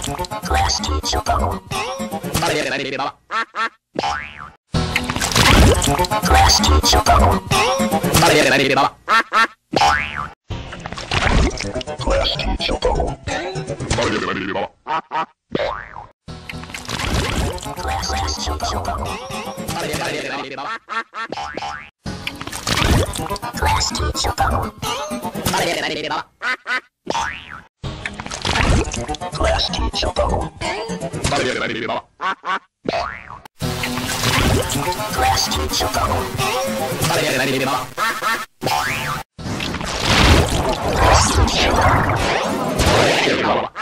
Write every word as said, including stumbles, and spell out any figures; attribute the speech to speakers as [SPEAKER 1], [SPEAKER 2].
[SPEAKER 1] Class teacher Bubble. Class teacher Bubble. Class teacher Bubble. Class teacher Bubble. Class teacher Bubble. Class teacher Bubble. Class teacher Bubble. Class teacher Bubble. Class teacher Bubble.